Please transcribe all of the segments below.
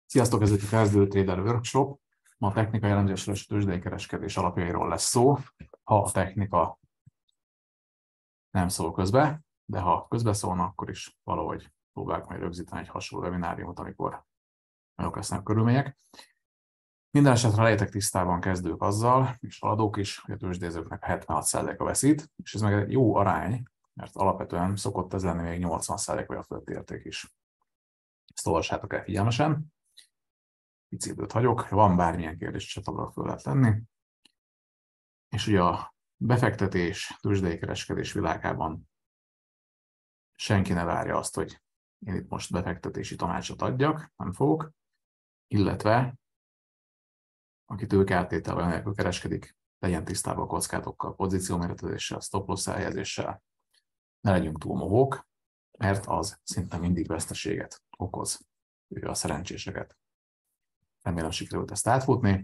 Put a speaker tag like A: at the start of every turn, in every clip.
A: Sziasztok, ez itt a Kezdő Trader Workshop. Ma a technikai elemzésről és tőzsdei kereskedés alapjairól lesz szó. Ha a technika nem szól közbe, de ha közbeszólna, akkor is valahogy próbáljuk majd rögzíteni egy hasonló webináriumot, amikor nagyok lesznek a körülmények. Minden esetre legyetek tisztában kezdők azzal, és haladók is, hogy a tőzsdézőknek 76%-a veszít, és ez meg egy jó arány, mert alapvetően szokott ez lenni még 80% vagy a fölötti érték is. Ezt olvassátok el figyelmesen. Pici időt hagyok, ha van bármilyen kérdés, csatlakozóra föl lehet tenni. És ugye a befektetés, tőzsdei kereskedés világában senki ne várja azt, hogy én itt most befektetési tanácsot adjak, nem fogok, illetve aki tőkeáttételvel nélkül kereskedik, legyen tisztában a kockátokkal, pozícióméretezéssel, stop-loss elhelyezéssel. Ne legyünk túl mohók, mert az szinte mindig veszteséget okoz, a szerencséseket. Remélem sikerült ezt átfutni,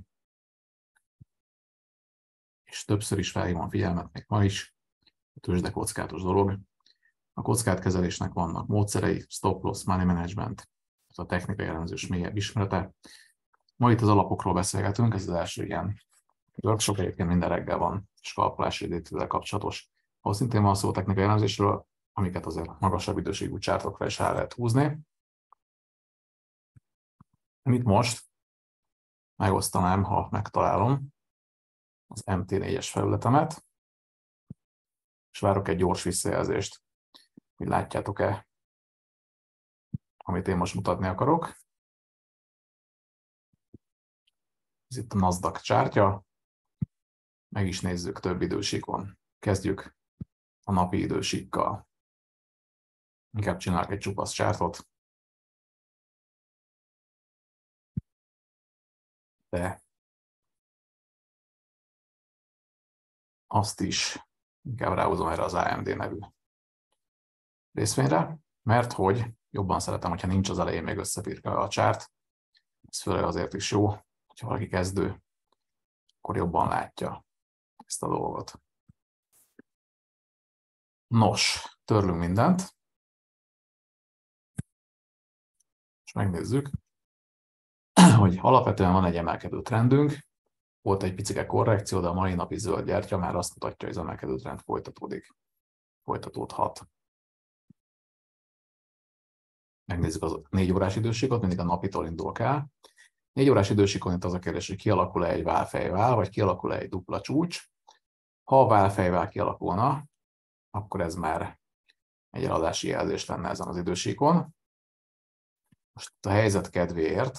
A: és többször is felhívom a figyelmet, még ma is, a tőzsde kockázatos dolog. A kockázatkezelésnek vannak módszerei, stop-loss, money management, ez a technikai elemzés mélyebb ismerete. Ma itt az alapokról beszélgetünk, ez az első ilyen workshop, egyébként minden reggel van skalpolási idétővel kapcsolatos. Ahol szintén van szó technikai elemzésről, amiket azért magasabb időségű csártokra is rá lehet húzni. Itt most megosztanám, ha megtalálom, az MT4-es felületemet, és várok egy gyors visszajelzést, hogy látjátok-e, amit én most mutatni akarok. Ez itt a Nasdaq csártya, meg is nézzük több idősíkon. Kezdjük a napi idősíkkal. Inkább csinálok egy csupasz csártot. De azt is inkább ráhúzom erre az AMD nevű részvényre, mert hogy jobban szeretem, hogyha nincs az elején még összefirkálva a csárt. Ez főleg azért is jó, hogyha valaki kezdő, akkor jobban látja ezt a dolgot. Nos, törlünk mindent, és megnézzük, hogy alapvetően van egy emelkedő trendünk, volt egy picike korrekció, de a mai napi zöld gyertya már azt mutatja, hogy az emelkedő trend folytatódhat. Megnézzük az 4 órás idősíkot, mindig a napitól indul el. 4 órás idősíkon itt az a kérdés, hogy kialakul-e egy válfejvál, vagy kialakul-e egy dupla csúcs. Ha a válfejvál kialakulna, akkor ez már egy eladási jelzés lenne ezen az idősíkon. Most a helyzet kedvéért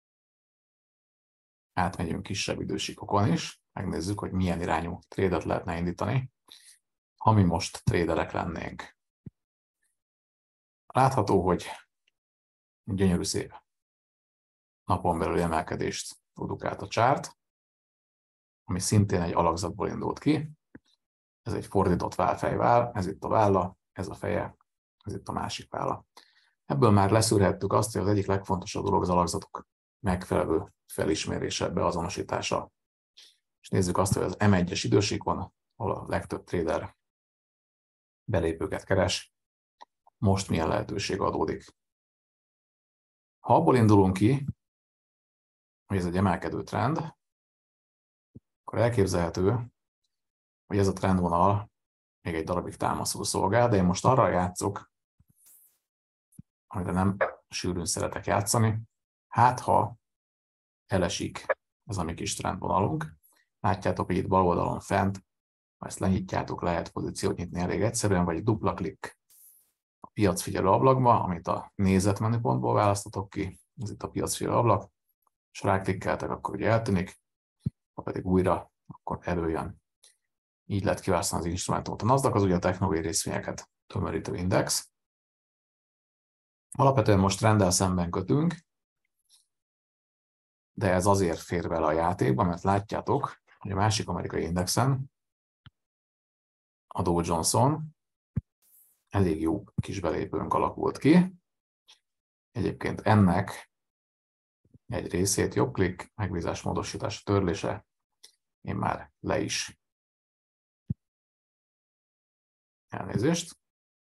A: átmegyünk kisebb idősíkokon is, megnézzük, hogy milyen irányú trédet lehetne indítani, ha mi most tréderek lennénk. Látható, hogy gyönyörű szép napon belüli emelkedést produkált a csárt, ami szintén egy alakzatból indult ki. Ez egy fordított válfejvál, ez itt a válla, ez a feje, ez itt a másik válla. Ebből már leszűrhettük azt, hogy az egyik legfontosabb dolog az alakzatok megfelelő felismerése, beazonosítása. És nézzük azt, hogy az M1-es idősíkon, ahol a legtöbb trader belépőket keres, most milyen lehetőség adódik. Ha abból indulunk ki, hogy ez egy emelkedő trend, akkor elképzelhető, hogy ez a trendvonal még egy darabig támaszul szolgál, de én most arra játszok, amire nem sűrűn szeretek játszani. Hát, ha elesik ez a mi kis trendvonalunk, látjátok, hogy itt bal oldalon fent, ha ezt lenyitjátok, lehet pozíciót nyitni elég egyszerűen, vagy dupla klikk a piacfigyelő ablakba, amit a nézet menüpontból választatok ki, ez itt a piacfigyelő ablak, és ráklikkeltek, akkor ugye eltűnik, ha pedig újra, akkor előjön. Így lehet kiválasztani az instrumentumot. A Nasdaq az ugye a technológiai részvényeket tömörítő index. Alapvetően most trenddel szemben kötünk, de ez azért fér bele a játékba, mert látjátok, hogy a másik amerikai indexen, a Dow Jones-on elég jó kis belépőnk alakult ki. Egyébként ennek egy részét jobbklik, megbízás módosítás törlése, én már le is elnézést.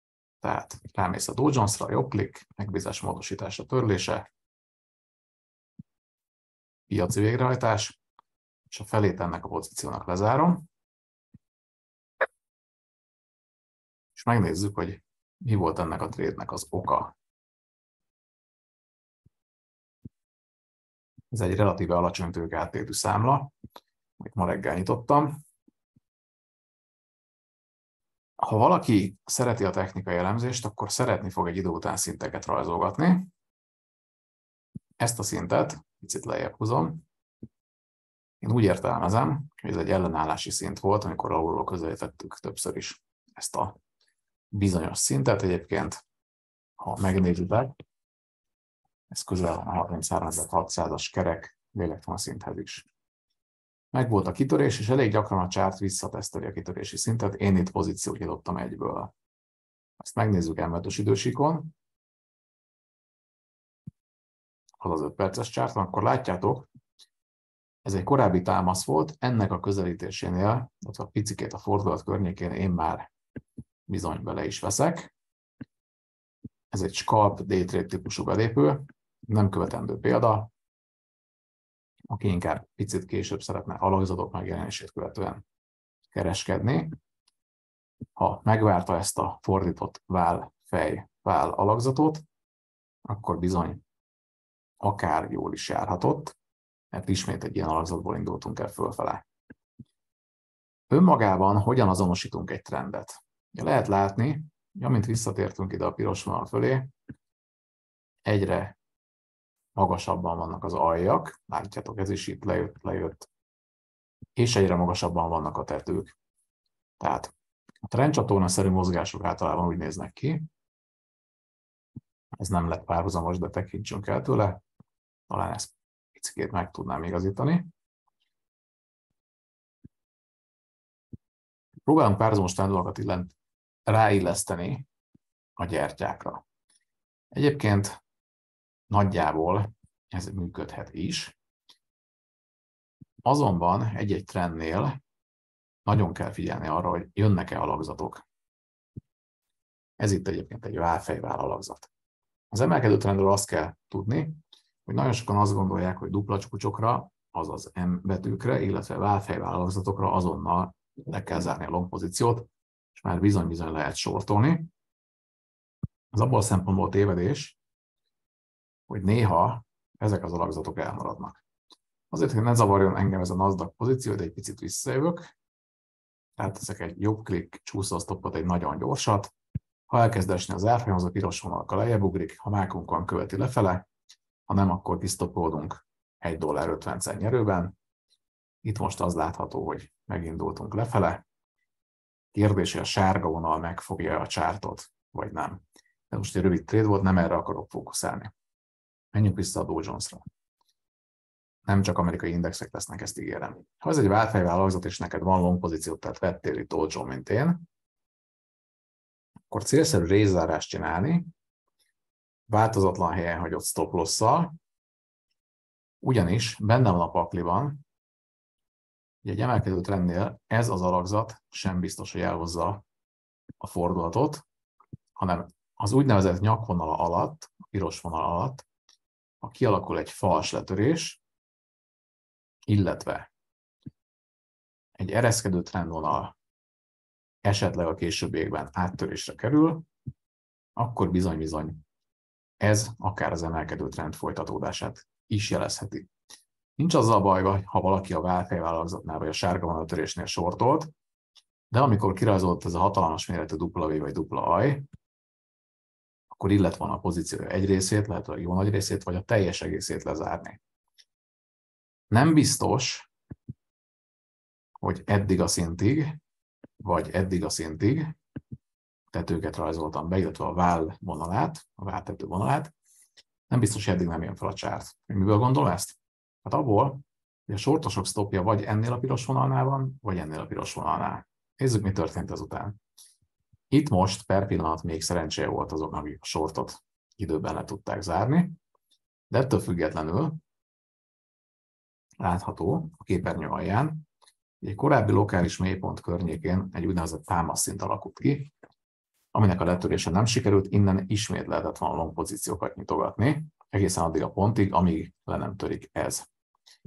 A: Tehát rámész a Dow Jones-ra, jobbklik, megbízás módosítása törlése, piaci végrehajtás, és a felét ennek a pozíciónak lezárom, és megnézzük, hogy mi volt ennek a trade-nek az oka. Ez egy relatíve alacsony tőkeáttétű számla, amit ma reggel nyitottam. Ha valaki szereti a technikai elemzést, akkor szeretni fog egy idő után szinteket rajzolgatni. Ezt a szintet, picit lejjebb húzom, én úgy értelmezem, hogy ez egy ellenállási szint volt, amikor alulról közelítettük többször is ezt a bizonyos szintet. Egyébként, ha megnézitek, ez közel van a 33.600-as kerek lélektanszinthez is. Megvolt a kitörés, és elég gyakran a chart visszateszteli a kitörési szintet. Én itt pozíciót nyitottam egyből. Ezt megnézzük M5-ös idősíkon. Az 5 perces chárton, akkor látjátok, ez egy korábbi támasz volt, ennek a közelítésénél, illetve a picikét a fordulat környékén én már bizony bele is veszek. Ez egy scalp day trade típusú belépő, nem követendő példa. Aki inkább picit később szeretne alakzatok megjelenését követően kereskedni. Ha megvárta ezt a fordított vál alakzatot, akkor bizony akár jól is járhatott, mert ismét egy ilyen alakzatból indultunk el fölfele. Önmagában hogyan azonosítunk egy trendet? Lehet látni, hogy amint visszatértünk ide a piros vonal fölé, egyre magasabban vannak az aljak, látjátok, ez is itt lejött, és egyre magasabban vannak a tetők. Tehát a trendcsatorna-szerű mozgások általában úgy néznek ki, ez nem lett párhuzamos, de tekintsünk el tőle, talán ezt picikét meg tudnám igazítani. Próbálunk párhuzamos trendokat ráilleszteni a gyertyákra. Egyébként nagyjából ez működhet is. Azonban egy-egy trendnél nagyon kell figyelni arra, hogy jönnek-e alakzatok. Ez itt egyébként egy válfejvál alakzat. Az emelkedő trendről azt kell tudni, hogy nagyon sokan azt gondolják, hogy dupla csúcsokra, azaz M betűkre, illetve válfejvál alakzatokra azonnal le kell zárni a long pozíciót, és már bizony-bizony lehet sortolni. Az abból a szempontból tévedés, hogy néha ezek az alakzatok elmaradnak. Azért, hogy ne zavarjon engem ez a Nasdaq pozíció, de egy picit visszajövök. Tehát ezek egy jobb klik, csúszósztoppot, egy nagyon gyorsat. Ha elkezd esni az árfolyam, az a piros vonalka lejjebb ugrik, ha mákunkon követi lefele, ha nem, akkor kisztoppolunk $1.50 nyerőben. Itt most az látható, hogy megindultunk lefele. Kérdés, hogy a sárga vonal megfogja a csártot, vagy nem. Ez most egy rövid trade volt, nem erre akarok fókuszálni. Menjünk vissza a Dow Jones-ra. Nem csak amerikai indexek lesznek, ezt ígérem. Ha ez egy válfejvál alakzat, és neked van long pozíciót, tehát vettél itt olcsó, mint én, akkor célszerű részzárást csinálni, változatlan helyen hagyott stop loss-szal, ugyanis benne van a pakliban, hogy egy emelkedő trendnél ez az alakzat sem biztos, hogy elhozza a fordulatot, hanem az úgynevezett nyakvonala alatt, a piros vonal alatt, ha kialakul egy fals letörés, illetve egy ereszkedő trendvonal esetleg a későbbiekben áttörésre kerül, akkor bizony-bizony ez akár az emelkedő trend folytatódását is jelezheti. Nincs azzal baj, ha valaki a válfejvál alakzatnál vagy a sárga vonaltörésnél sortolt, de amikor kirajzolt ez a hatalmas méretű W vagy aj, akkor illet van a pozíciója egy részét, lehet a jó nagy részét, vagy a teljes egészét lezárni. Nem biztos, hogy eddig a szintig, vagy eddig a szintig tetőket rajzoltam be, illetve a váll vonalát, a váltető vonalát, nem biztos, hogy eddig nem jön fel a csárt. Miből gondolom ezt? Hát abból, hogy a sortosok stopja vagy ennél a piros vonalnál van, vagy ennél a piros vonalnál. Nézzük, mi történt ezután. Itt most per pillanat még szerencséje volt azoknak, akik a sortot időben le tudták zárni, de ettől függetlenül látható a képernyő alján, hogy egy korábbi lokális mélypont környékén egy úgynevezett támaszszint alakult ki, aminek a letörése nem sikerült, innen ismét lehetett volna long pozíciókat nyitogatni, egészen addig a pontig, amíg le nem törik ez.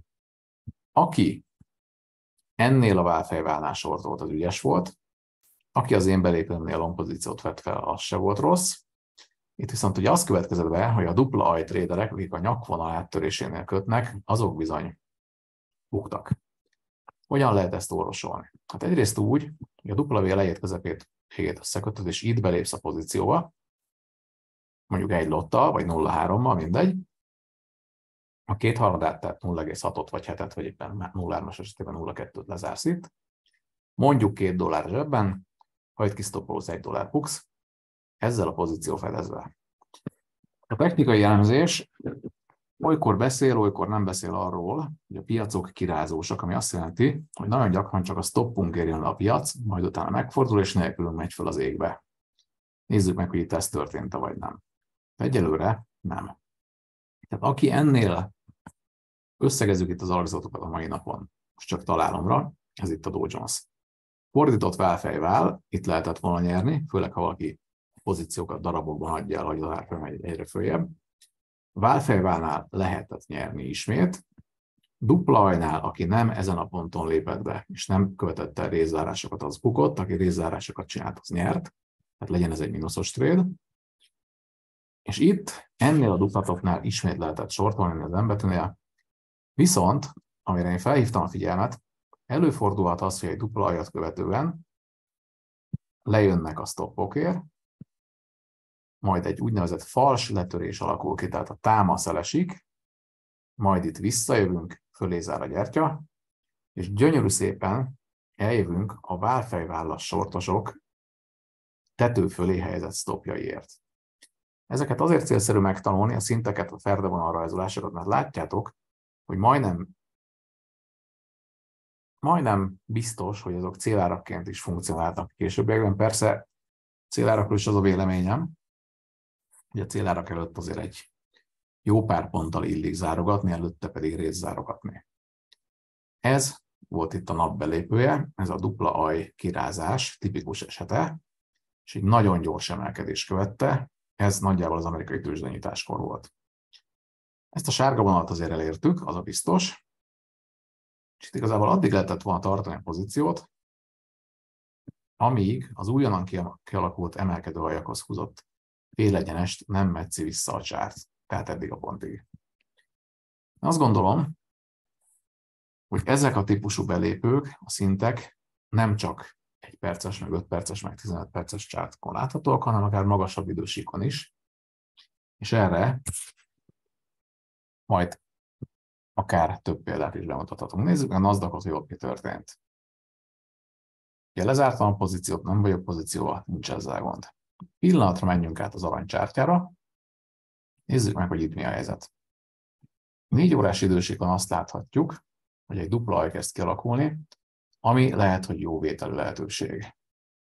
A: Aki ennél a válfejválnál sortolt, az ügyes volt, aki az én belépőmnél long pozíciót vett fel, az se volt rossz. Itt viszont ugye az következett be, hogy a dupla aj tréderek, akik a nyakvonal áttörésénél kötnek, azok bizony buktak. Hogyan lehet ezt orvosolni? Hát egyrészt úgy, hogy a dupla V elejét, közepét, végét összekötöd, és itt belépsz a pozícióba, mondjuk egy lottal, vagy 0,3-mal, mindegy. A kétharmadát, tehát 0,6-ot, vagy 7-et, vagy éppen 0,3-as esetében 0,2-t lezársz itt. Mondjuk $2 zsebben, ha itt kisztopolsz $1 buksz, ezzel a pozíció fedezve. A technikai elemzés olykor beszél, olykor nem beszél arról, hogy a piacok kirázósak, ami azt jelenti, hogy nagyon gyakran csak a stoppunk érjen le a piac, majd utána megfordul, és nélkülünk megy fel az égbe. Nézzük meg, hogy itt ez történt-e, vagy nem. Egyelőre nem. Tehát aki ennél, összegezzük itt az alakzatokat a mai napon, most csak találomra, ez itt a Dow Jones. Fordított válfejvál, itt lehetett volna nyerni, főleg ha valaki pozíciókat darabokban adja el, hogy az árfolyam megy egyre följebb. Válfejválnál lehetett nyerni ismét. Dupla ajnál, aki nem ezen a ponton lépett be, és nem követett el részzárásokat, az bukott, aki részzárásokat csinált, az nyert. Tehát legyen ez egy mínuszos trade. És itt ennél a duplatoknál ismét lehetett sortolni az embetűnél. Viszont, amire én felhívtam a figyelmet, előfordulhat az, hogy egy dupla ajat követően lejönnek a stoppokért, majd egy úgynevezett fals letörés alakul ki, tehát a támasz elesik, majd itt visszajövünk, fölé zár a gyertya, és gyönyörű szépen eljövünk a válfejvállas sortosok tető fölé helyezett sztopjaiért. Ezeket azért célszerű megtanulni, a szinteket, a ferdevonal rajzolásokat, mert látjátok, hogy majdnem biztos, hogy azok célárakként is funkcionáltak későbbiekben. Persze célárakról is az a véleményem, hogy a célárak előtt azért egy jó pár ponttal illik zárogatni, előtte pedig részzárogatni. Ez volt itt a nap belépője, ez a dupla aj kirázás tipikus esete, és egy nagyon gyors emelkedés követte, ez nagyjából az amerikai tőzsdenyításkor volt. Ezt a sárga vonalat azért elértük, az a biztos, és itt igazából addig lehetett volna tartani a pozíciót, amíg az újonnan kialakult emelkedő ajakhoz húzott félegyenest nem metszi vissza a csárt, tehát eddig a pontig. Azt gondolom, hogy ezek a típusú belépők, a szintek nem csak 1 perces, meg 5 perces, meg 15 perces csártkon láthatóak, hanem akár magasabb idősíkon is, és erre majd akár több példát is bemutathatunk. Nézzük a Nasdaqot, hogy ott mi történt. Ugye lezártam a pozíciót, nem vagyok pozícióval, nincs ezzel gond. Pillanatra menjünk át az arany csártyára, nézzük meg, hogy itt mi a helyzet. 4 órás idősíkon azt láthatjuk, hogy egy dupla aj kezd kialakulni, ami lehet, hogy jó vételű lehetőség.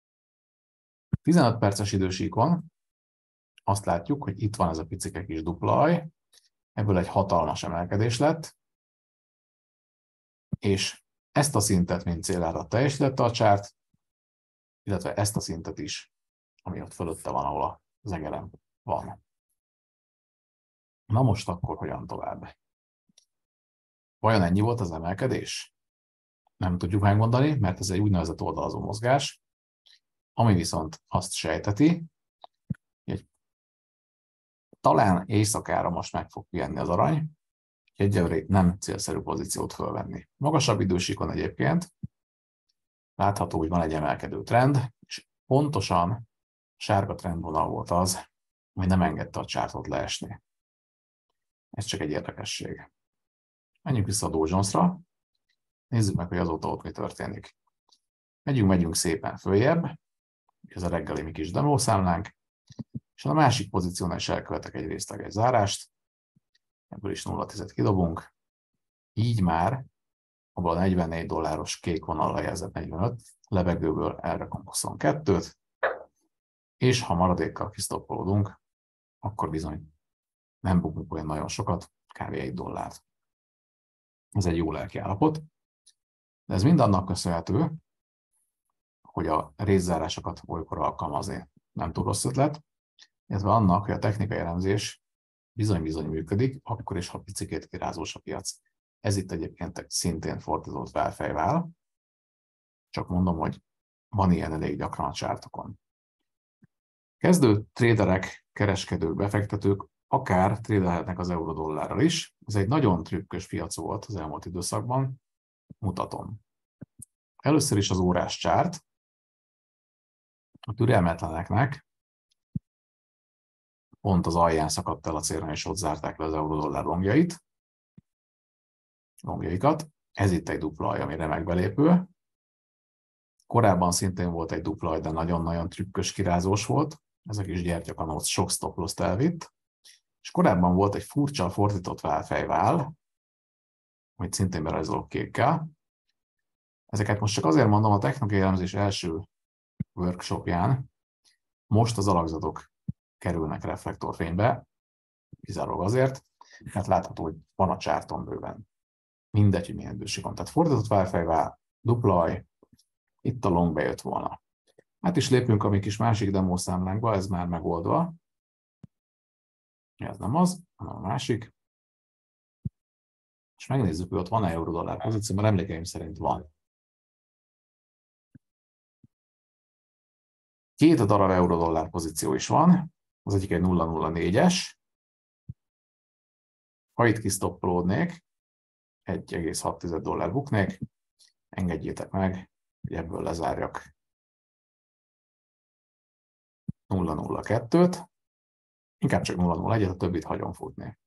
A: 15 perces idősíkon azt látjuk, hogy itt van ez a picike kis dupla aj, ebből egy hatalmas emelkedés lett, és ezt a szintet, mint célárat teljesítette a csárt, illetve ezt a szintet is, ami ott fölötte van, ahol az egerem van. Na most akkor hogyan tovább? Vajon ennyi volt az emelkedés? Nem tudjuk megmondani, mert ez egy úgynevezett oldalazó mozgás, ami viszont azt sejteti, hogy talán éjszakára most meg fog pihenni az arany, egyelőre itt nem célszerű pozíciót fölvenni. Magasabb idősíkon egyébként látható, hogy van egy emelkedő trend, és pontosan sárga trendvonal volt az, ami nem engedte a csártot leesni. Ez csak egy érdekesség. Menjünk vissza a Dow Jones-ra, nézzük meg, hogy azóta ott mi történik. Megyünk szépen följebb, ez a reggeli mi kis demószámlánk, és a másik pozíciónál is elkövetek egy részleges zárást, ebből is 0,10 kidobunk, így már abban a $44 kék vonallal jelzett 45, levegőből elrakom 22-t, és ha maradékkal kisztoppolódunk, akkor bizony nem bukunk olyan nagyon sokat, kb. $1. Ez egy jó lelkiállapot, de ez mind annak köszönhető, hogy a részzárásokat olykor alkalmazni nem túl rossz ötlet, illetve annak, hogy a technikai elemzés bizony-bizony működik, akkor is, ha picikét kirázós a piac. Ez itt egyébként szintén fordított válfejvál. Csak mondom, hogy van ilyen elég gyakran a csártokon. Kezdő tréderek, kereskedők, befektetők akár trédelhetnek az euró-dollárral is. Ez egy nagyon trükkös piac volt az elmúlt időszakban. Mutatom. Először is az órás csárt. A türelmetleneknek pont az alján szakadt el a célra, és ott zárták le az euró-dollár longjaikat. Ez itt egy dupla alj, ami remek belépő. Korábban szintén volt egy dupla alj, de nagyon-nagyon trükkös, kirázós volt. Ez a kis gyertyakanóc sok stop loss-t elvitt. És korábban volt egy furcsa fordított válfejvál, amit szintén berajzolok kékkel. Ezeket most csak azért mondom, a technikai elemzés első workshopján most az alakzatok kerülnek reflektorfénybe, kizárólag azért, mert látható, hogy van a csárton bőven. Mindegy, hogy milyen időség van. Tehát fordított válfejvál, dupla alj, itt a long bejött volna. Hát is lépünk a mi kis másik demószámlánkba, ez már megoldva. Ez nem az, hanem a másik. És megnézzük, hogy ott van-e euró-dollár pozíció, mert emlékeim szerint van. 2 darab euró-dollár pozíció is van, az egyik egy 0,04-es. Ha itt kisztoppolódnék, 1,6 dollár buknék, engedjétek meg, hogy ebből lezárjak 0,02-t, inkább csak 0,01-et, a többit hagyom futni.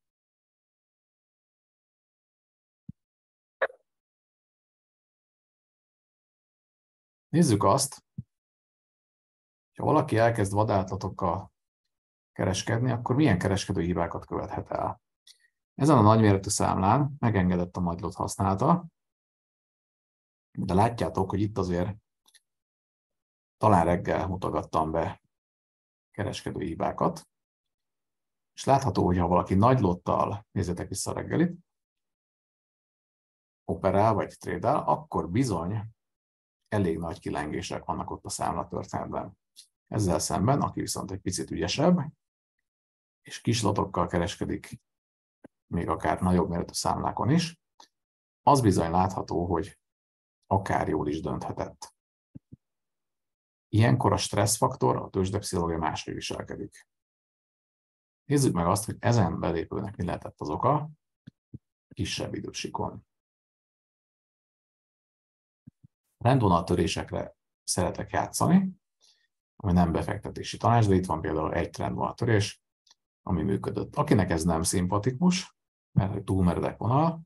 A: Nézzük azt, ha valaki elkezd vadállatokkal kereskedni, akkor milyen kereskedői hibákat követhet el. Ezen a nagyméretű számlán megengedett a nagylot használata, de látjátok, hogy itt azért talán reggel mutogattam be kereskedői hibákat, és látható, hogy ha valaki nagy lottal, nézzétek vissza a reggelit, operál vagy trédel, akkor bizony elég nagy kilengések vannak ott a számlatörténetben. Ezzel szemben, aki viszont egy picit ügyesebb, és kis lotokkal kereskedik, még akár nagyobb méretű számlákon is, az bizony látható, hogy akár jól is dönthetett. Ilyenkor a stresszfaktor, a tőzsdepszichológia máshogy viselkedik. Nézzük meg azt, hogy ezen belépőnek mi lehetett az oka kisebb idősikon. Trendvonaltörésekre szeretek játszani, ami nem befektetési tanács, de itt van például egy trendvonaltörés, ami működött. Akinek ez nem szimpatikus, mert túl meredek vonal,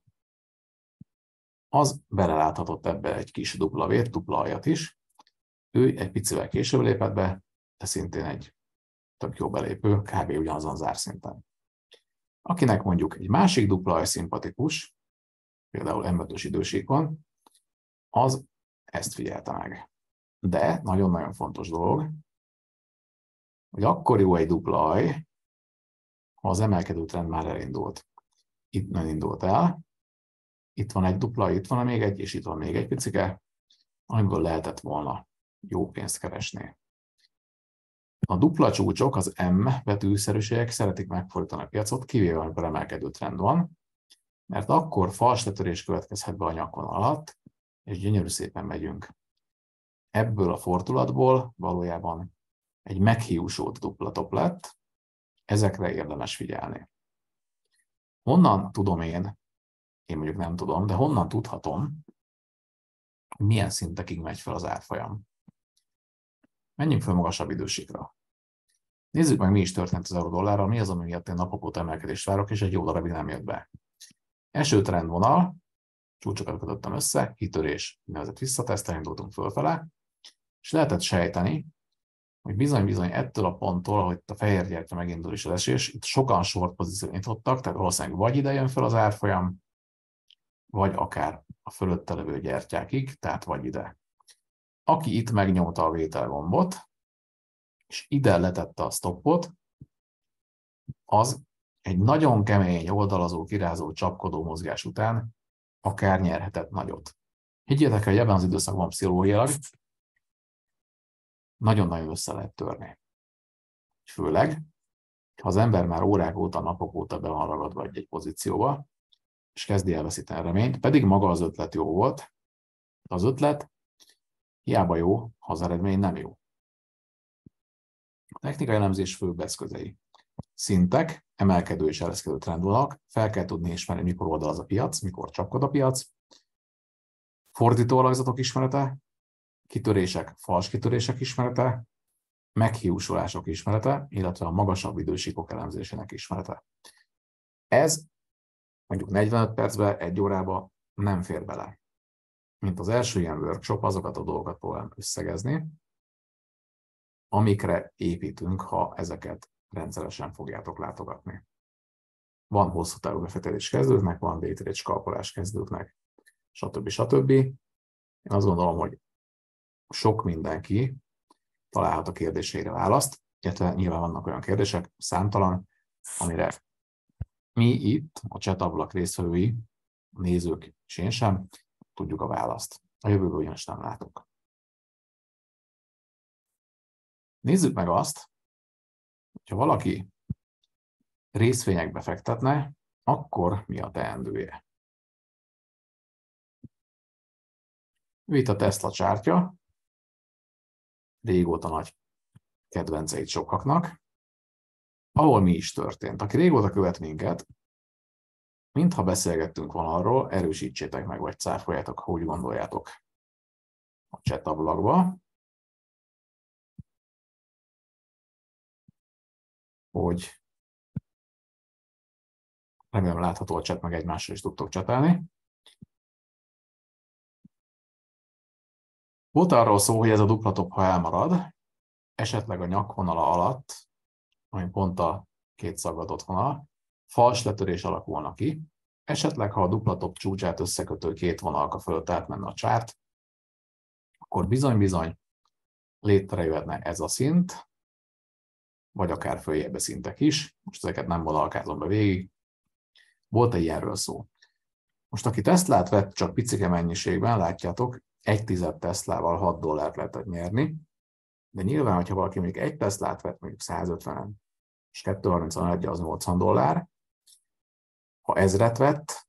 A: az beleláthatott ebbe egy kis dupla vért, dupla aljat is. Ő egy picivel később lépett be, de szintén egy tök jó belépő, kb. Ugyanazon az árszinten. Akinek mondjuk egy másik dupla alj szimpatikus, például M5-ös idősíkon, az ezt figyelte meg. De nagyon-nagyon fontos dolog, hogy akkor jó egy dupla alj, ha az emelkedő trend már elindult. Itt nem indult el, itt van egy dupla, itt van még egy, és itt van még egy picike, amiből lehetett volna jó pénzt keresni. A dupla csúcsok, az M betűszerűségek szeretik megfordítani a piacot, kivéve amikor emelkedő trend van, mert akkor falsletörés következhet be a nyakon alatt, és gyönyörű szépen megyünk. Ebből a fordulatból valójában egy meghiúsult dupla top lett, ezekre érdemes figyelni. Honnan tudom én mondjuk nem tudom, de honnan tudhatom, hogy milyen szintekig megy fel az árfolyam? Menjünk fel magasabb idősíkra. Nézzük meg, mi is történt az euró-dollárral, mi az, ami miatt én napok óta emelkedést várok, és egy jó darabig nem jött be. Első trendvonal, csúcsokat kötöttem össze, kitörés, nevezett visszatesztel, indultunk fölfele, és lehetett sejteni, hogy bizony-bizony ettől a ponttól, ahogy a fehér gyertya megindul is az esés, itt sokan short pozíciót nyitottak, tehát valószínűleg vagy ide jön fel az árfolyam, vagy akár a fölötte levő gyertyákig, tehát vagy ide. Aki itt megnyomta a vételgombot, és ide letette a stoppot, az egy nagyon kemény, oldalazó, kirázó, csapkodó mozgás után akár nyerhetett nagyot. Higgyétek, hogy ebben az időszakban pszichológiailag nagyon-nagyon össze lehet törni. Főleg, ha az ember már órák óta, napok óta be van ragadva egy pozícióba, és kezdi elveszíteni a reményt, pedig maga az ötlet jó volt. Az ötlet hiába jó, ha az eredmény nem jó. A technikai elemzés főbb eszközei. Szintek, emelkedő és ereszkedő trendvonalak, fel kell tudni ismerni, mikor oldal az a piac, mikor csapkod a piac, fordító alakzatok ismerete, kitörések, fals kitörések ismerete, meghiúsulások ismerete, illetve a magasabb idősíkok elemzésének ismerete. Ez mondjuk 45 percbe, 1 órába nem fér bele. Mint az első ilyen workshop, azokat a dolgokat próbálom összegezni, amikre építünk, ha ezeket rendszeresen fogjátok látogatni. Van hosszú távú befektetés kezdőknek, van day trade skalpolás kezdőknek, stb. Én azt gondolom, hogy sok mindenki találhat a kérdéseire választ, illetve nyilván vannak olyan kérdések, számtalan, amire mi itt, a chat-ablak résztvevői, a nézők és én sem tudjuk a választ. A jövőből ugyanis nem látok. Nézzük meg azt, hogyha valaki részvényekbe fektetne, akkor mi a teendője? Itt a Tesla csártya, régóta nagy kedvenceit sokaknak, ahol mi is történt. Aki régóta követ minket, mintha beszélgettünk volna arról, erősítsétek meg, vagy cáfoljátok, ha úgy gondoljátok a chat ablakba, hogy remélem látható a chat, meg egymással is tudtok chatálni. Volt arról szó, hogy ez a dupla top, ha elmarad, esetleg a nyakvonala alatt, ami pont a két szaggatott vonal, fals letörés alakulna ki, esetleg, ha a dupla top csúcsát összekötő két vonalka fölött átmenne a csárt, akkor bizony-bizony létrejöhetne ez a szint, vagy akár följebbi szintek is. Most ezeket nem vonalkázom be végig. Volt egy ilyenről szó. Most aki Teslát vett csak picike mennyiségben, látjátok, 1/10 Teslával 6 dollárt lehetett nyerni, de nyilván, hogyha valaki még egy Teslát vett, mondjuk 150-en, és 231 az 80 dollár, ha 1000-et vett,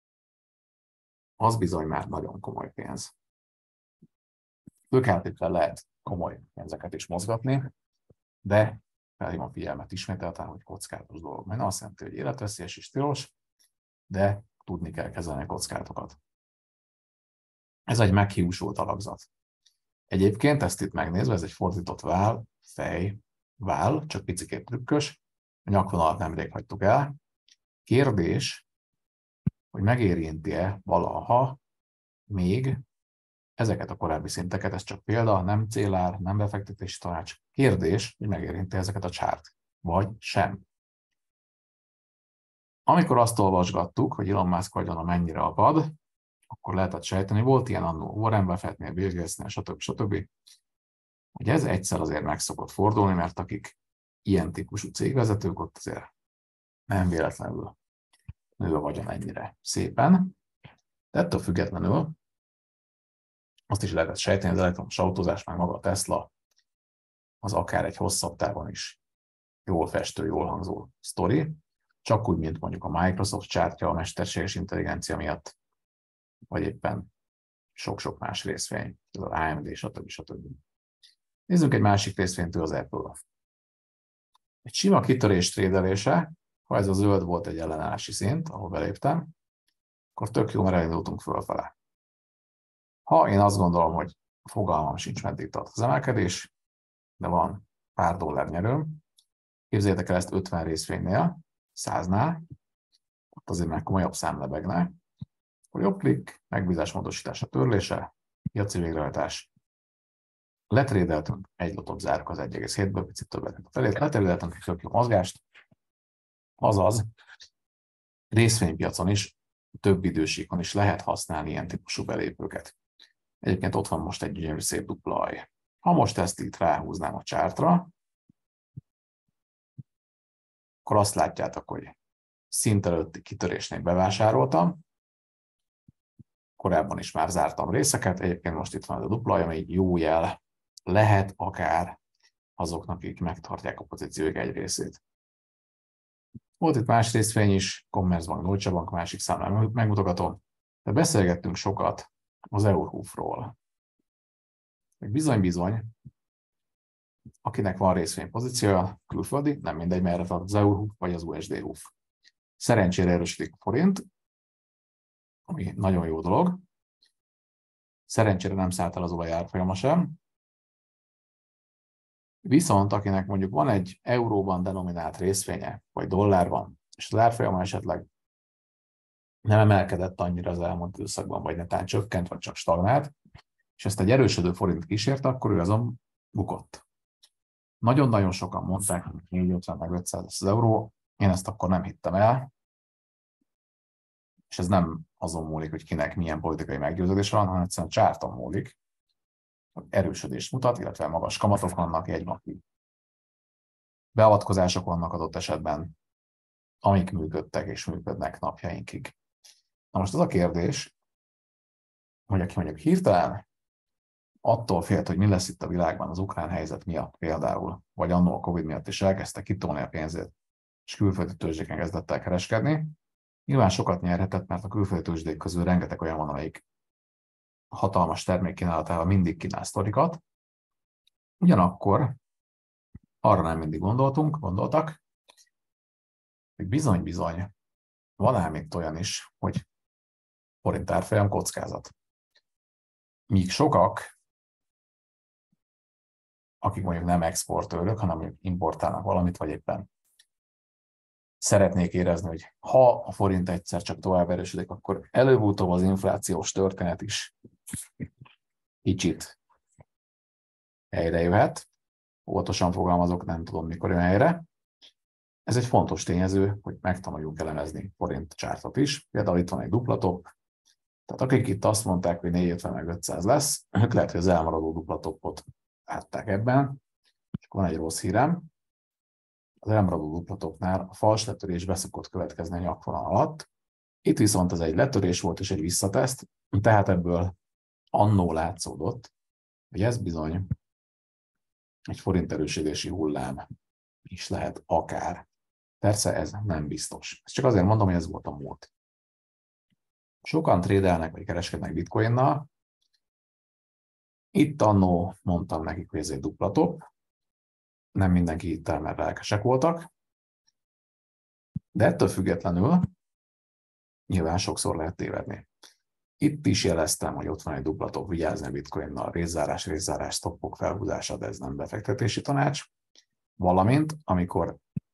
A: az bizony már nagyon komoly pénz. Tőkeáttétel lehet komoly pénzeket is mozgatni, de felhívom a figyelmet ismételten, hogy kockázatos dolog. Mert azt jelenti, hogy életveszélyes és tilos, de tudni kell kezelni a kockázatokat. Ez egy meghiúsult alakzat. Egyébként ezt itt megnézve, ez egy fordított váll, fej, váll, csak picikét trükkös, a nyakvonalat nemrég hagytuk el. Kérdés, hogy megérinti-e valaha még ezeket a korábbi szinteket, ez csak példa, nem célár, nem befektetési tanács. Kérdés, hogy megérinti ezeket a csárt, vagy sem. Amikor azt olvasgattuk, hogy Elon Musk vagyona mennyire apad, akkor lehetett sejteni, volt ilyen annó Warren Buffettnél, Bill Gatesnél, stb., hogy ez egyszer azért meg szokott fordulni, mert akik ilyen típusú cégvezetők, ott azért nem véletlenül nő a vagyon ennyire szépen. De ettől függetlenül azt is lehetett sejteni, az elektromos autózás, meg maga a Tesla, az akár egy hosszabb távon is jól festő, jól hangzó sztori, csak úgy, mint mondjuk a Microsoft csártya a mesterséges intelligencia miatt, vagy éppen sok-sok más részvény, az AMD, stb. Nézzünk egy másik részvénytől, az Apple. Egy sima kitörés trédelése, ha ez a zöld volt egy ellenállási szint, ahol beléptem, akkor tök jó, mert elindultunk fölfele. Ha én azt gondolom, hogy fogalmam sincs, meddig tart az emelkedés, de van pár dollár nyerőm, képzeljétek el ezt 50 részvénynél, 100-nál, ott azért már komolyabb szám lebegne, akkor jobb klikk, megbízásmódosítása törlése, piaci végrehajtás. Letrédeltünk, egy lotot zárok az 1,7-ből, picit többet, mint a felét, letrédeltünk egy tök jó mozgást, azaz részvénypiacon is, több idősíkon is lehet használni ilyen típusú belépőket. Egyébként ott van most egy gyönyörű szép dupla aj. Ha most ezt itt ráhúznám a csártra, akkor azt látjátok, hogy szint előtti kitörésnél bevásároltam, korábban is már zártam részeket, egyébként most itt van ez a dupla aj, ami egy jó jel lehet akár azoknak, akik megtartják a pozíciók egy részét. Volt itt más részvény is, Commerzbank, Deutsche Bank, másik számlán megmutogatom. De beszélgettünk sokat az Eurhoof-ról. Bizony-bizony, akinek van részvénypozíciója, külföldi, nem mindegy, merre tart az Eurhoof vagy az USD Hoof. Szerencsére erősödik a forint, ami nagyon jó dolog. Szerencsére nem szállt el az olaj árfolyama sem. Viszont akinek mondjuk van egy euróban denominált részvénye, vagy dollárban, és az árfolyama esetleg nem emelkedett annyira az elmúlt időszakban, vagy netán csökkent, vagy csak stagnált, és ezt egy erősödő forint kísérte, akkor ő azon bukott. Nagyon-nagyon sokan mondták, hogy 450 meg 500 lesz az euró, én ezt akkor nem hittem el, és ez nem azon múlik, hogy kinek milyen politikai meggyőződés van, hanem egyszerűen csárton múlik. Erősödést mutat, illetve magas kamatok vannak, jegybanki beavatkozások vannak adott esetben, amik működtek és működnek napjainkig. Na most az a kérdés, hogy aki mondjuk hirtelen attól félt, hogy mi lesz itt a világban az ukrán helyzet miatt például, vagy annól a Covid miatt is elkezdte kitolni a pénzét, és külföldi tőzsdéken kezdett el kereskedni, nyilván sokat nyerhetett, mert a külföldi tőzsdék közül rengeteg olyan van, amelyik hatalmas termékkínálatával mindig kínál sztorikat. Ugyanakkor arra nem mindig gondoltak, hogy bizony-bizony van ám itt olyan is, hogy forint árfolyam kockázat. Míg sokak, akik mondjuk nem exportőrök, hanem mondjuk importálnak valamit, vagy éppen szeretnék érezni, hogy ha a forint egyszer csak tovább erősödik, akkor előbb-utóbb az inflációs történet is kicsit helyre jöhet. Óvatosan fogalmazok, nem tudom mikor jön helyre. Ez egy fontos tényező, hogy megtanuljuk elemezni forint csártot is. Például itt van egy duplatop. Tehát akik itt azt mondták, hogy 450 meg 500 lesz, ők lehet, hogy az elmaradó duplatopot látták ebben. És van egy rossz hírem. Az elmaradó duplatopnál a fals letörés beszokott következni a nyakvonal alatt. Itt viszont ez egy letörés volt és egy visszateszt, tehát ebből annó látszódott, hogy ez bizony egy forint erősödési hullám is lehet akár. Persze ez nem biztos. Ezt csak azért mondom, hogy ez volt a múlt. Sokan trédelnek vagy kereskednek bitcoinnal. Itt annó mondtam nekik, hogy ez egy duplatop. Nem mindenki hitt el, mert lelkesek voltak. De ettől függetlenül nyilván sokszor lehet tévedni. Itt is jeleztem, hogy ott van egy duplatop, vigyázni a bitcoinnal, részzárás, stoppok felhúzása, de ez nem befektetési tanács. Valamint, amikor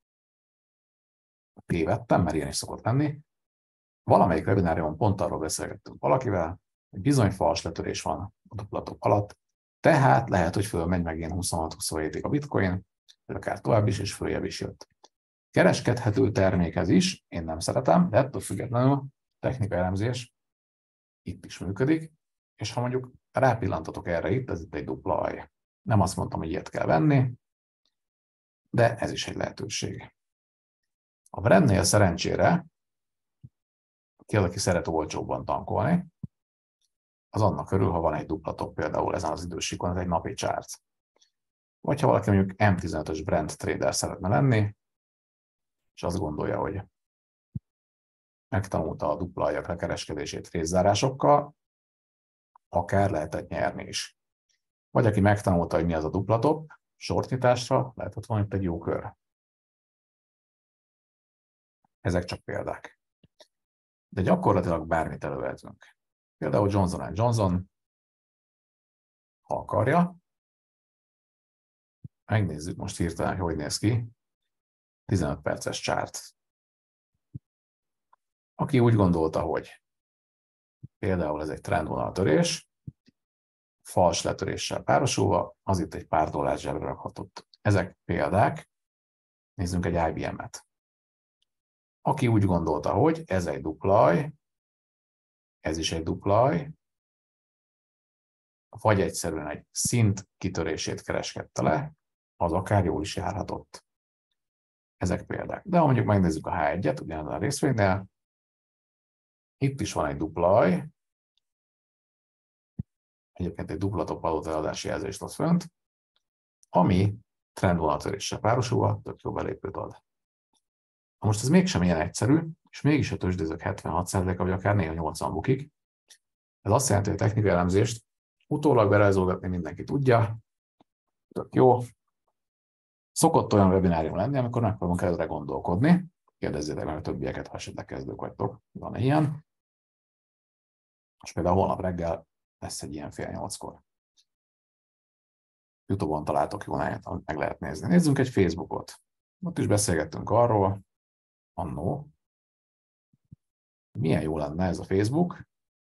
A: tévedtem, mert ilyen is szokott lenni, valamelyik webinárion pont arról beszélgettünk valakivel, hogy bizony fals letörés van a duplatop alatt, tehát lehet, hogy fölmegy megint 26-27-ig a bitcoin, vagy akár tovább is, és följebb is jött. Kereskedhető termék ez is, én nem szeretem, de ettől függetlenül technikai elemzés itt is működik, és ha mondjuk rápillantatok erre itt, ez itt egy dupla alj. Nem azt mondtam, hogy ilyet kell venni, de ez is egy lehetőség. A Brandnél szerencsére, ki az, aki szeret olcsóbban tankolni, az annak örül, ha van egy duplatop például ezen az idősíkon, ez egy napi csárt. Vagy ha valaki mondjuk M15-ös brand trader szeretne lenni, és azt gondolja, hogy megtanulta a dupla aljak lekereskedését részzárásokkal, akár lehetett nyerni is. Vagy aki megtanulta, hogy mi az a duplatop, sortnyitásra lehetett volna itt egy jó kör. Ezek csak példák. De gyakorlatilag bármit elővehetünk. Például Johnson & Johnson, ha akarja, megnézzük most hirtelen, hogy néz ki, 15 perces csárt. Aki úgy gondolta, hogy például ez egy trendvonaltörés, fals letöréssel párosulva, az itt egy pár dollár zsebre rakhatott. Ezek példák, nézzünk egy IBM-et. Aki úgy gondolta, hogy ez egy duplaj, ez is egy duplaj, vagy egyszerűen egy szint kitörését kereskedte le, az akár jól is járhatott. Ezek példák. De ha mondjuk megnézzük a H1-et, ugyanaz a részvénynél, itt is van egy duplaj, egyébként egy duplatop adott eladási jelzést ad fönt, ami trendvonaltöréssel párosulva tök jó belépőt ad. Most ez mégsem ilyen egyszerű, és mégis a tőzsdézők 76%-a, vagy akár néha 80 bukik. Ez azt jelenti, hogy a technikai elemzést utólag berajzolgatni mindenki tudja, tök jó. Szokott olyan webinárium lenni, amikor megpróbálunk előre gondolkodni. Kérdezzétek meg a többieket, ha esetleg kezdők vagytok. Van-e ilyen? És például holnap reggel lesz egy ilyen 7:30-kor. YouTube-on találtok jó helyet, meg lehet nézni. Nézzünk egy Facebookot. Ott is beszélgettünk arról, annó, milyen jó lenne ez a Facebook,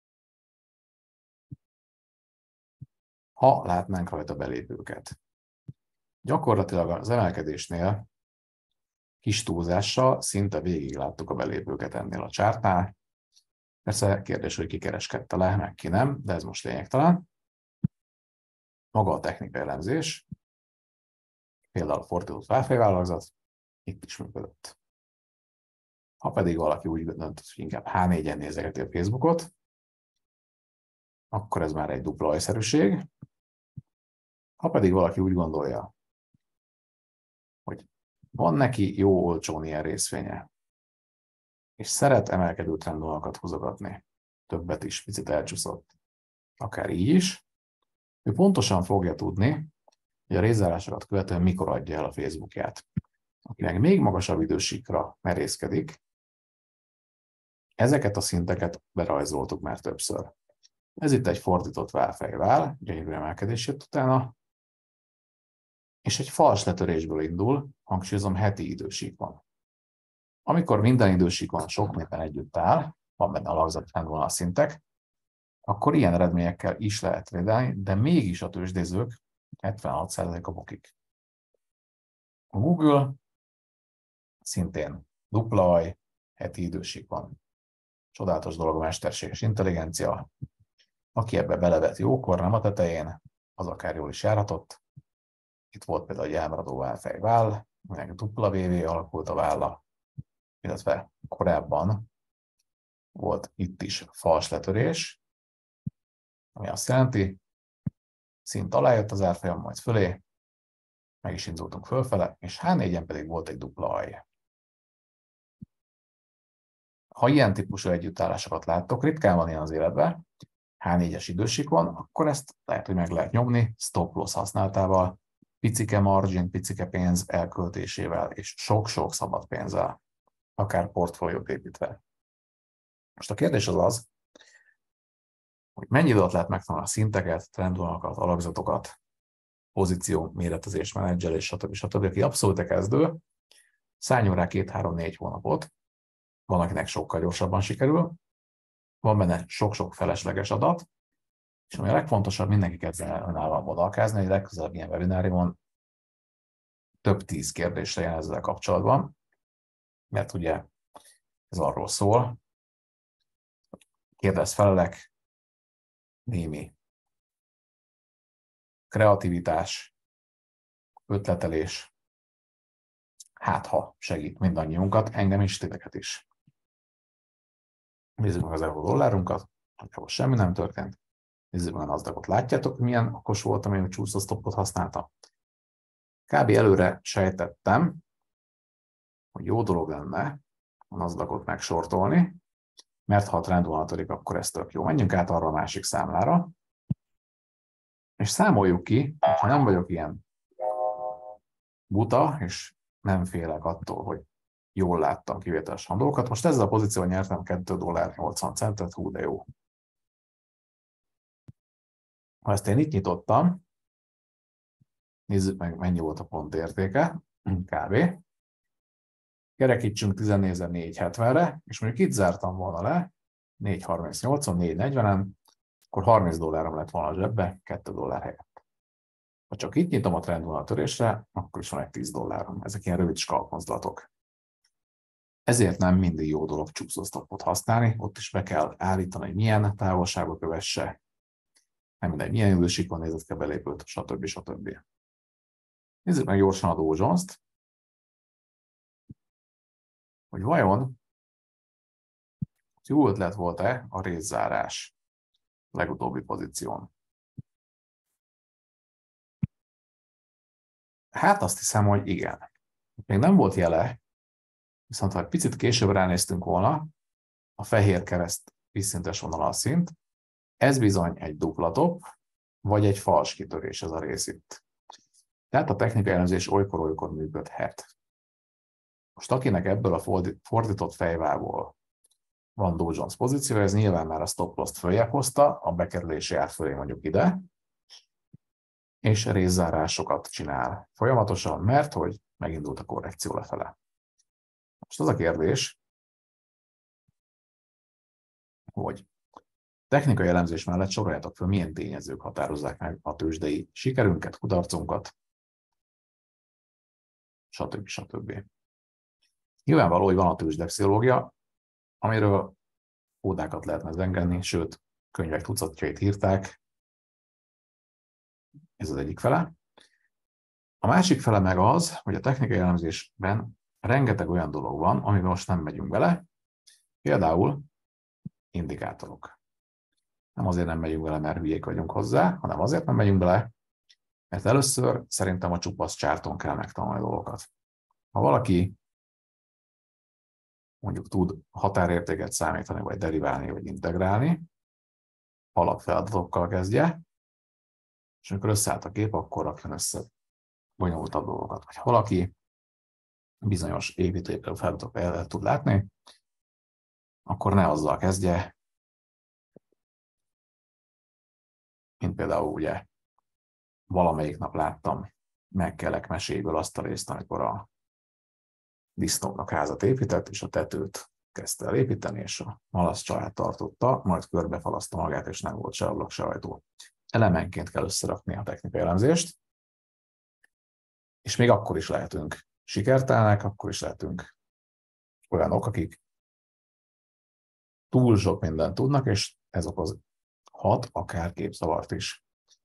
A: ha látnánk rajta belépőket. Gyakorlatilag az emelkedésnél kis túlzással szinte végig láttuk a belépőket ennél a csártnál. Persze kérdés, hogy ki kereskedte le, meg ki nem, de ez most lényegtelen. Maga a technikai elemzés, például a fordított válfejvállalkozat, itt is működött. Ha pedig valaki úgy döntött, hogy inkább H4-en nézegeti a Facebookot, akkor ez már egy dupla ajszerűség. Ha pedig valaki úgy gondolja, hogy van neki jó olcsón ilyen részvénye, és szeret emelkedő trendvonalakat húzogatni, többet is, picit elcsúszott, akár így is, ő pontosan fogja tudni, hogy a rézzárásokat követően mikor adja el a Facebookját. Akinek még magasabb idősíkra merészkedik, ezeket a szinteket berajzoltuk már többször. Ez itt egy fordított válfejvál, gyönyörű emelkedés jött utána, és egy fals letörésből indul, hangsúlyozom, heti idősík van. Amikor minden idősíkon sok minden együtt áll, van benne alakzat trendvonal szintek, akkor ilyen eredményekkel is lehet védelni, de mégis a tőzsdézők 76%-a bukik. A Google szintén dupla aj, heti idősík van. Csodálatos dolog a mesterséges intelligencia. Aki ebbe belevet jókor, nem a tetején, az akár jól is járhatott. Itt volt például egy elmaradó válfejvál, aminek dupla VV alakult a válla, illetve korábban volt itt is fals letörés, ami azt jelenti, szint alá jött az árfolyam, majd fölé, meg is indultunk fölfele, és H4-en pedig volt egy dupla aj. Ha ilyen típusú együttállásokat láttok, ritkán van ilyen az életben, H4-es idősíkon, akkor ezt lehet, hogy meg lehet nyomni stop loss használatával, picike margin, picike pénz elköltésével, és sok-sok szabad pénzzel, akár portfóliót építve. Most a kérdés az, hogy mennyi időt lehet megtanulni a szinteket, trendvonalakat, alakzatokat, pozíció, méretezés, menedzselés, stb. Aki abszolút kezdő, szálljon rá 2-3-4 hónapot, van, akinek sokkal gyorsabban sikerül, van benne sok-sok felesleges adat, és ami a legfontosabb, mindenki kezdjen önállóan modalkázni, hogy legközelebb ilyen webináriumon több 10 kérdésre jön ezzel kapcsolatban, mert ugye ez arról szól, kérdez felelek, némi kreativitás, ötletelés, hát ha segít mindannyiunkat, engem is, titeket is. Nézzük meg az euró-dollárunkat, nagyjából semmi nem történt. Nézzük meg a Nasdaqot. Látjátok, milyen okos voltam, hogy csúszó stoppot használtam? Kb. Előre sejtettem, hogy jó dolog lenne a Nasdaqot megsortolni, mert ha a trendvonal törik, akkor ez tök jó. Menjünk át arra a másik számlára, és számoljuk ki, ha nem vagyok ilyen buta, és nem félek attól, hogy jól láttam kivételesen dolgokat. Most ezzel a pozícióval nyertem $2.80, hú de jó. Ha ezt én itt nyitottam, nézzük meg, mennyi volt a pont értéke, kb. Kerekítsünk 14.470-re, és mondjuk itt zártam volna le, 4.38-on, 4.40-en, akkor $30 lett volna a zsebbe, $2 helyett. Ha csak itt nyitom a trendvonal törésre, akkor is van egy $10. Ezek ilyen rövid skalpmozdulatok. Ezért nem mindig jó dolog csúszósztopot használni, ott is be kell állítani, hogy milyen távolságba kövesse, nem mindegy, milyen idősíkon nézett ki a belépőt, stb. Nézzük meg gyorsan a Dow Jones-t, hogy vajon jó ötlet volt-e a rézzárás legutóbbi pozíción. Hát azt hiszem, hogy igen. Még nem volt jele Viszont ha egy picit később ránéztünk volna, a fehér kereszt vízszintes vonal szint, ez bizony egy dupla top, vagy egy fals kitörés ez a rész itt. Tehát a technikai elemzés olykor-olykor működhet. Most akinek ebből a fordított fejvából van Dow Jones pozíció, ez nyilván már a stop loss-t följebb hozta, a bekerülési ár fölé mondjuk ide, és részzárásokat csinál folyamatosan, mert hogy megindult a korrekció lefele. Most az a kérdés, hogy technikai elemzés mellett soroljátok fel, milyen tényezők határozzák meg a tőzsdei sikerünket, kudarcunkat, stb. Nyilvánvaló, hogy van a tőzsdepszichológia, amiről ódákat lehetne zengeni, sőt, könyvek tucatjait írták. Ez az egyik fele. A másik fele meg az, hogy a technikai elemzésben rengeteg olyan dolog van, amiben most nem megyünk bele, például indikátorok. Nem azért nem megyünk bele, mert hülyék vagyunk hozzá, hanem azért nem megyünk bele, mert először szerintem a csupasz csárton kell megtanulni dolgokat. Ha valaki mondjuk tud határértéket számítani, vagy deriválni, vagy integrálni, alapfeladatokkal kezdje, és amikor összeállt a kép, akkor rakjon össze bonyolultabb dolgokat. Vagy valaki bizonyos építőépülő feladatokat el tud látni, akkor ne azzal kezdje, mint például ugye valamelyik nap láttam Megkelek meséből azt a részt, amikor a disznóknak házat épített, és a tetőt kezdte el építeni, és a malasz család tartotta, majd körbefalaszta magát, és nem volt se ablak, se ajtó. Elemenként kell összerakni a technikai elemzést, és még akkor is lehetünk sikertelenek, akkor is lehetünk olyanok, akik túl sok mindent tudnak, és ez okozhat akár képzavart is.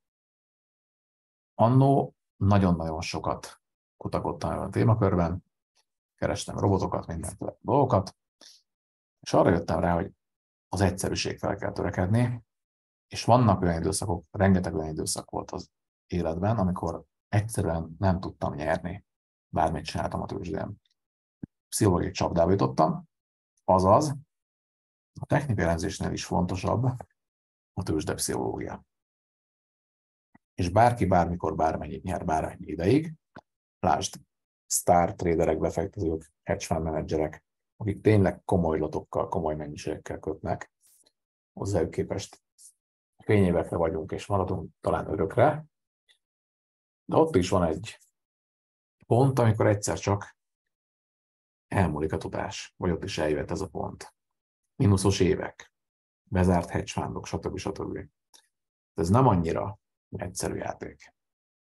A: Annó nagyon-nagyon sokat kutakodtam a témakörben, kerestem robotokat, mindenféle dolgokat, és arra jöttem rá, hogy az egyszerűség fel kell törekedni, és vannak olyan időszakok, rengeteg olyan időszak volt az életben, amikor egyszerűen nem tudtam nyerni, bármit csináltam a tőzsdén. Pszichológiai csapdába jutottam, azaz a technikai elemzésnél is fontosabb a tőzsdepszichológia. És bárki bármikor bármennyit nyer bármennyi ideig, lásd, sztár traderek, befektetők, hedge fund menedzserek, akik tényleg komoly lotokkal, komoly mennyiségekkel kötnek, hozzájuk képest fényévekre vagyunk és maradunk talán örökre, de ott is van egy pont, amikor egyszer csak elmúlik a tudás, vagy ott is eljött ez a pont. Mínuszos évek, bezárt hedge fundok, stb. Ez nem annyira egyszerű játék.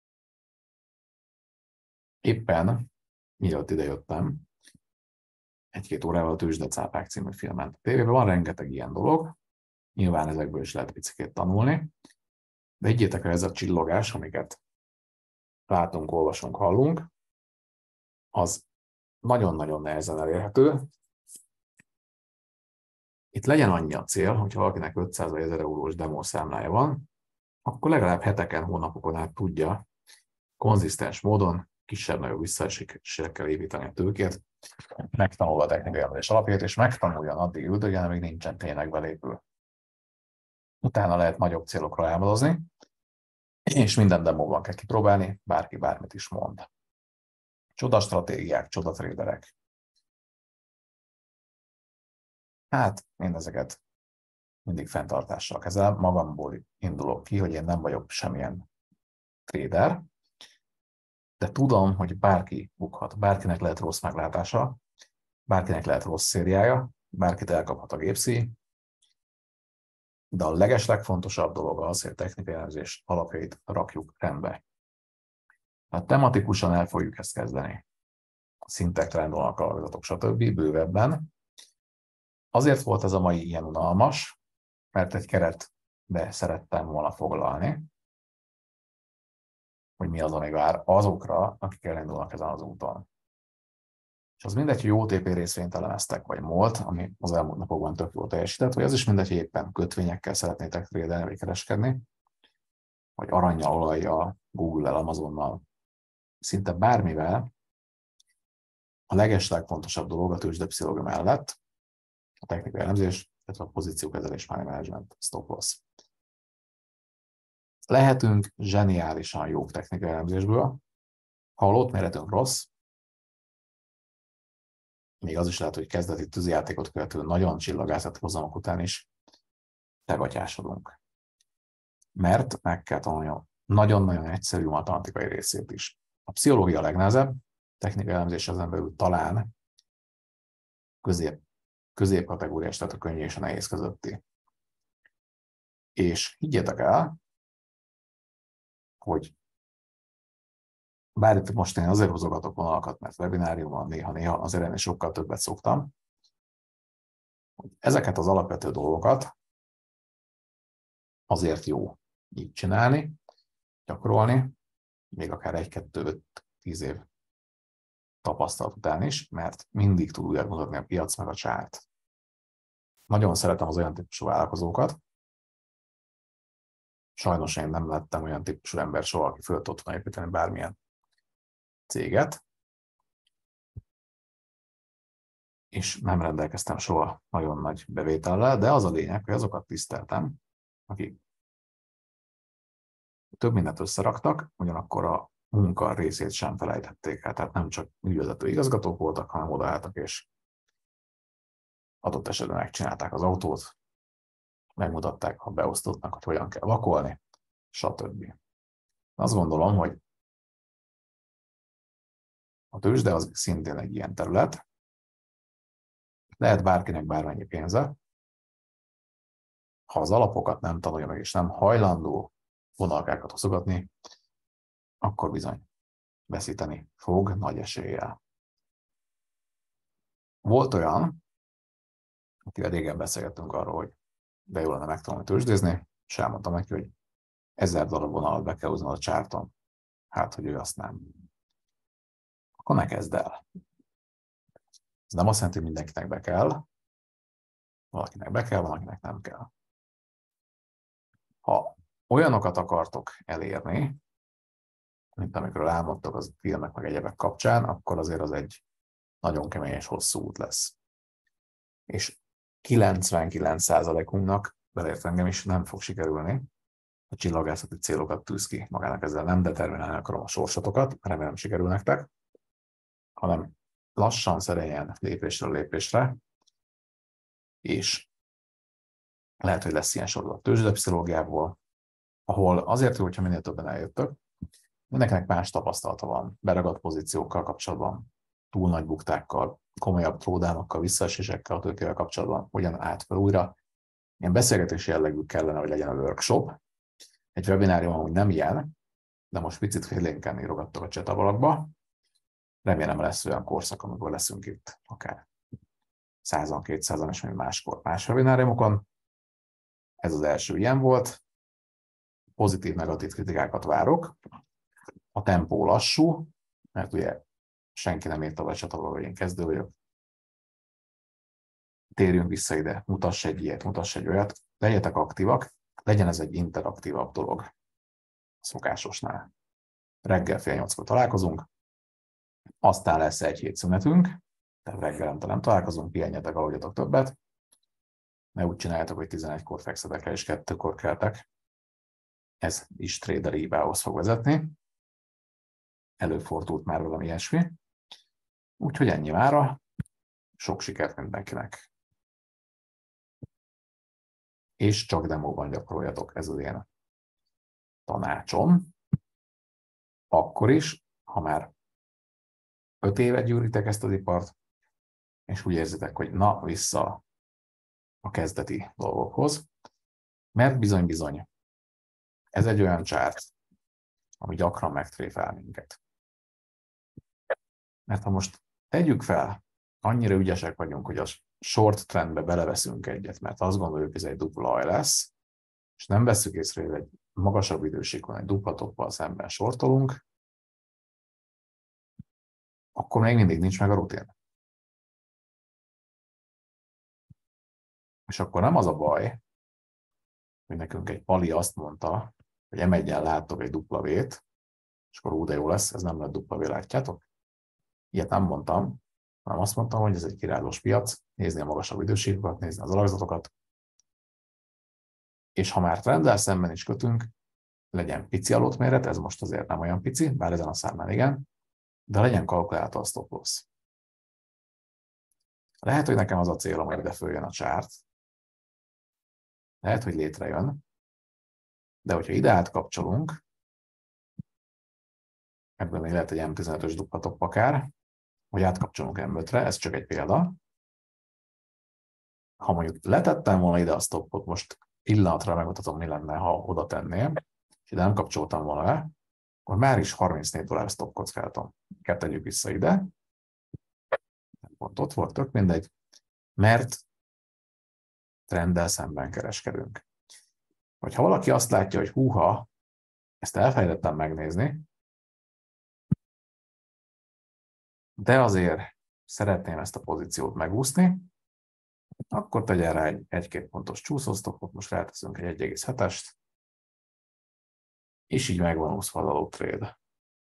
A: Éppen, mielőtt idejöttem, egy-két órával a Tőzsdecápák című filmen. A tévében van rengeteg ilyen dolog, nyilván ezekből is lehet picikét tanulni, de higgyétek el, ez a csillogás, amiket látunk, olvasunk, hallunk, az nagyon-nagyon nehezen elérhető. Itt legyen annyi a cél, hogyha valakinek 500 vagy 1000 eurós demószámlája van, akkor legalább heteken, hónapokon át tudja konzisztens módon kisebb-nagyobb visszaesésekkel építeni a tőkét, megtanulva a technikai elemzés alapját, és megtanuljon addig üldögélni, amíg nincsen tényleg belépő. Utána lehet nagyobb célokra álmodozni, és minden demóban kell kipróbálni, bárki bármit is mond. Csoda stratégiák, csoda traderek. Hát, én ezeket mindig fenntartással kezelem, magamból indulok ki, hogy én nem vagyok semmilyen trader, de tudom, hogy bárki bukhat, bárkinek lehet rossz meglátása, bárkinek lehet rossz szériája, bárkit elkaphat a gépszíj, de a legeslegfontosabb dolog az, hogy a technikai elemzés alapjait rakjuk rendbe. Hát tematikusan el fogjuk ezt kezdeni. Szintek, trendvonalak, alakzatok, stb. Bővebben. Azért volt ez a mai ilyen unalmas, mert egy keretbe szerettem volna foglalni, hogy mi az, ami vár azokra, akik elindulnak ezen az úton. És az mindegy, hogy OTP részvényt elemeztek, vagy MOL-t, ami az elmúlt napokban tök jól teljesített, vagy az is mindegy, hogy éppen kötvényekkel szeretnétek tradelni, vagy kereskedni, vagy arannyal, olajjal, Google-el, Amazonnal, szinte bármivel, a legeslegfontosabb dolog a tőzsdepszichológia mellett a technikai elemzés, illetve a pozíciókezelés, money management, stop loss. Lehetünk zseniálisan jók technikai elemzésből, ha a lottméretünk rossz, még az is lehet, hogy kezdeti tűzijátékot követő nagyon csillagászati hozamok után is tegatyásodunk. Mert meg kell tanulni a nagyon-nagyon egyszerű matematikai részét is. A pszichológia a legnehezebb, technikai elemzés ezen belül talán középkategóriás, tehát a könnyű és a nehéz közötti. És higgyétek el, hogy bár itt most én azért húzogatok vonalakat, mert webináriumon néha azért ennél sokkal többet szoktam, hogy ezeket az alapvető dolgokat azért jó így csinálni, gyakorolni, még akár 1-2-5-10 év tapasztalat után is, mert mindig tud újra mutatni a piac meg a csárt. Nagyon szeretem az olyan típusú vállalkozókat. Sajnos én nem lettem olyan típusú ember soha, aki föl tudott építeni bármilyen céget, és nem rendelkeztem soha nagyon nagy bevétellel, de az a lényeg, hogy azokat tiszteltem, akik több mindent összeraktak, ugyanakkor a munka részét sem felejtették el, tehát nem csak ügyvezető igazgatók voltak, hanem odaálltak, és adott esetben megcsinálták az autót, megmutatták a beosztottnak, hogy hogyan kell vakolni, stb. Azt gondolom, hogy a tőzsde az szintén egy ilyen terület. Lehet bárkinek bármennyi pénze. Ha az alapokat nem tanulja meg, és nem hajlandó vonalkákat húzogatni, akkor bizony veszíteni fog nagy eséllyel. Volt olyan, akivel régen beszélgettünk arról, hogy de jó lenne megtanulni tőzsdézni, és elmondtam neki, hogy 1000 darab vonalat be kell húzni a csárton. Hát, hogy ő azt nem. Akkor ne kezd el. Ez nem azt jelenti, hogy mindenkinek be kell. Valakinek be kell, valakinek nem kell. Ha olyanokat akartok elérni, mint amikről álmodtok az filmek meg egyebek kapcsán, akkor azért az egy nagyon kemény és hosszú út lesz. És 99%-unknak, beleértve engem is, nem fog sikerülni. A csillagászati célokat tűz ki magának, ezzel nem determinálni akarom a sorsotokat, remélem sikerül nektek, hanem lassan, szerényen, lépésről lépésre, és lehet, hogy lesz ilyen sorozat tőzsdepszichológiából, ahol azért jó, hogyha minél többen eljöttök, mindenkinek más tapasztalata van, beragadt pozíciókkal kapcsolatban, túl nagy buktákkal, komolyabb tródánokkal, visszaesésekkel a tőkével kapcsolatban, hogyan állt fel újra. Ilyen beszélgetési jellegű kellene, hogy legyen a workshop. Egy webinárium amúgy nem ilyen, de most picit félénken írogattok a chat ablakba. Remélem lesz olyan korszak, amikor leszünk itt akár 100-an, 200-an, és még máskor más webináriumokon. Ez az első ilyen volt. Pozitív-negatív kritikákat várok. A tempó lassú, mert ugye senki nem írta a csatablóra, hogy én kezdő vagyok. Térjünk vissza ide, mutass egy ilyet, mutass egy olyat. Legyetek aktívak, legyen ez egy interaktívabb dolog szokásosnál. Reggel 7:30-kor találkozunk, aztán lesz egy hét szünetünk, tehát reggelente nem találkozunk, pihenjetek, aludjatok többet, ne úgy csináljátok, hogy 11-kor fekszetek el és 2-kor keltek. Ez is traderi hibához fog vezetni. Előfordult már valami ilyesmi. Úgyhogy ennyi mára. Sok sikert mindenkinek. És csak demóban gyakoroljatok, ez az én tanácsom. Akkor is, ha már 5 éve gyűritek ezt az ipart, és úgy érzitek, hogy na, vissza a kezdeti dolgokhoz, mert bizony-bizony, ez egy olyan csárt, ami gyakran megtréfel minket. Mert ha most tegyük fel, annyira ügyesek vagyunk, hogy a short trendbe beleveszünk egyet, mert azt gondoljuk, hogy ez egy dupla aj lesz, és nem vesszük észre, hogy egy magasabb idősíkon egy dupla toppal szemben sortolunk, akkor még mindig nincs meg a rutin. És akkor nem az a baj, hogy nekünk egy pali azt mondta, hogy M1-en láttok egy dupla V-t, és akkor de jó lesz, ez nem lett dupla V, látjátok? Ilyet nem mondtam, hanem azt mondtam, hogy ez egy királylós piac, nézni a magasabb idősíkokat, nézni az alakzatokat, és ha már trenddel szemben is kötünk, legyen pici alótméret, ez most azért nem olyan pici, bár ezen a számán igen, de legyen kalkulálható a stop loss. Lehet, hogy nekem az a célom, hogy ide följön a csárt, lehet, hogy létrejön, de hogyha ide átkapcsolunk, ebből még lehet egy M15-ös dupla top akár, hogy átkapcsolunk M5-re, ez csak egy példa. Ha mondjuk letettem volna ide a stopot, most pillanatra megmutatom, mi lenne, ha oda tenném, és ide nem kapcsoltam volna le, akkor már is $34 stop kockázatom. Tegyük vissza ide. Pont ott volt, tök mindegy, mert trenddel szemben kereskedünk. Vagy ha valaki azt látja, hogy húha, ezt elfelejtettem megnézni, de azért szeretném ezt a pozíciót megúszni, akkor tegyen rá egy 1-2 pontos csúszósztopot, most ráteszünk egy 1,7-est, és így megvan úszva az aló trade.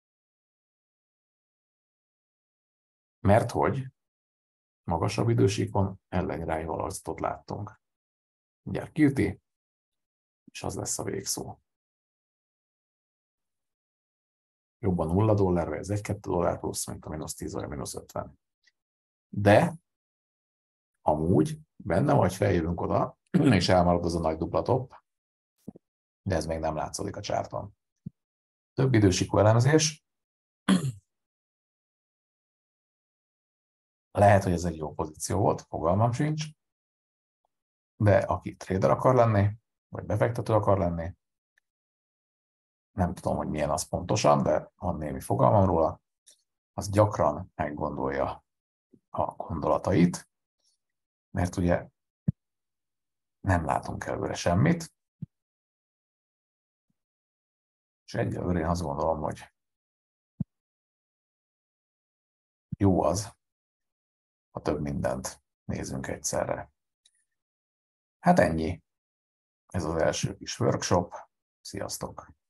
A: Mert hogy magasabb idősíkon ellenirányú alakzatot láttunk. Mindjárt kiüti, és az lesz a végszó. Jobban $0, vagy ez $1-2 plusz, mint a -10 vagy a -50. De amúgy benne vagy feljövünk oda, és elmarad az a nagy dupla top, de ez még nem látszódik a csárton. Több idősíkú elemzés. Lehet, hogy ez egy jó pozíció volt, fogalmam sincs, de aki trader akar lenni, vagy befektető akar lenni, nem tudom, hogy milyen az pontosan, de van némi fogalmam róla, az gyakran meggondolja a gondolatait, mert ugye nem látunk előre semmit, és egyelőre én azt gondolom, hogy jó az, ha több mindent nézzünk egyszerre. Hát ennyi. Ez az első kis workshop. Sziasztok!